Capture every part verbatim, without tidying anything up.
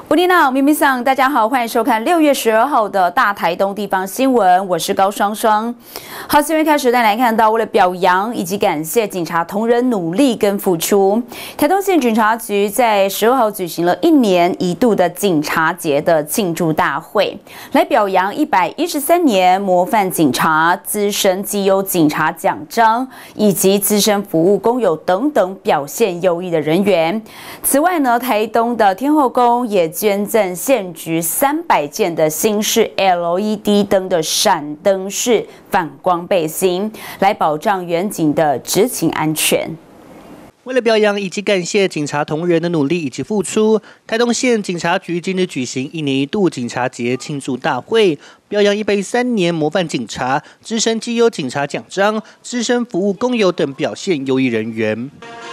布利娜咪咪桑，大家好，欢迎收看六月十二号的大台东地方新闻，我是高双双。好，新闻开始，带来看到，为了表扬以及感谢警察同仁努力跟付出，台东县警察局在十二号举行了一年一度的警察节的庆祝大会，来表扬一百一十三年模范警察、资深绩优警察奖章以及资深服务工友等等表现优异的人员。此外呢，台东的天后宫也捐赠县局三百件的新式 L E D 灯的闪灯式反光背心，来保障员警的执勤安全。 为了表扬以及感谢警察同仁的努力以及付出，台东县警察局今日举行一年一度警察节庆祝大会，表扬一百一十三年模范警察、资深绩优警察奖章、资深服务工友等表现优异人员。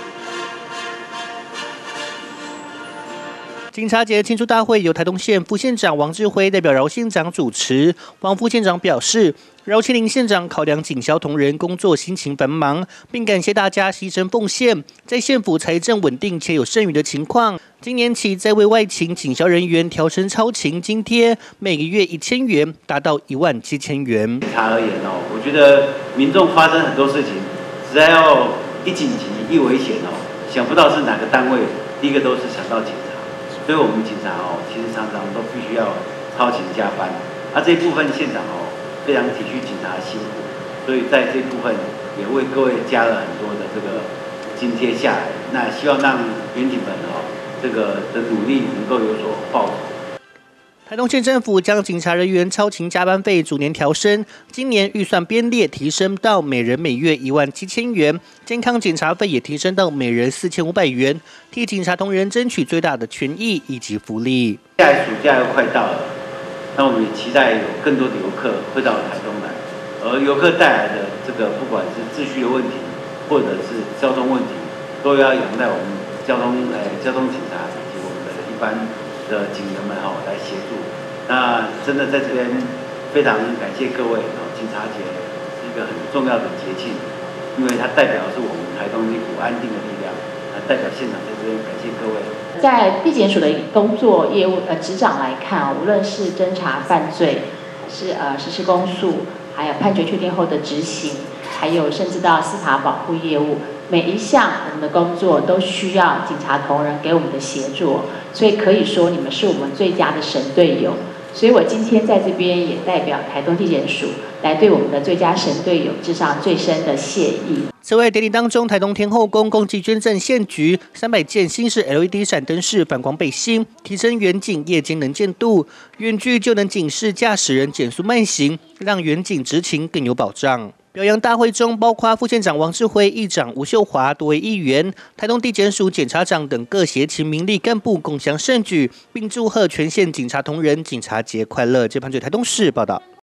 警察节庆祝大会由台东县副县长王志辉代表饶县长主持。王副县长表示，饶庆林县长考量警消同仁工作辛勤繁忙，并感谢大家牺牲奉献，在县府财政稳定且有剩余的情况，今年起再为外勤警消人员调升超勤津贴，每个月一千元，达到一万七千元。 警察而言哦，我觉得民众发生很多事情，只要一紧急一危险哦，想不到是哪个单位，第一个都是想到警察。所以我们警察哦，其实常常都必须要超勤加班，而、啊、这一部分县长哦非常体恤警察的辛苦，所以在这部分也为各位加了很多的这个津贴下来，那希望让员警们哦这个的努力能够有所报酬。 台东县政府将警察人员超勤加班费逐年调升，今年预算编列提升到每人每月一万七千元，健康检查费也提升到每人四千五百元，替警察同仁争取最大的权益以及福利。 现在暑假又快到了，那我们也期待有更多的游客会到台东来，而游客带来的这个不管是秩序的问题，或者是交通问题，都要仰赖我们交通呃交通警察以及我们的一般的警员们哦来协助。那真的在这边非常感谢各位哦，警察节是一个很重要的节庆，因为它代表的是我们台东一股安定的力量，啊，代表现场在这边感谢各位。 在地检署的工作业务呃执掌来看啊，无论是侦查犯罪，还是呃实施公诉，还有判决确定后的执行，还有甚至到司法保护业务。每一项我们的工作都需要警察同仁给我们的协助，所以可以说你们是我们最佳的神队友。所以我今天在这边也代表台东地检署来对我们的最佳神队友致上最深的谢意。 此外，典礼当中，台东天后宫共计捐赠县局三百件新式 L E D 闪灯式反光背心，提升远景夜间能见度，远距就能警示驾驶人减速慢行，让远景执勤更有保障。表扬大会中，包括副县长王志辉、议长吴秀华多位议员、台东地检署检察长等各协勤民力干部共襄盛举，并祝贺全县警察同仁警察节快乐。接盘据台东市报道。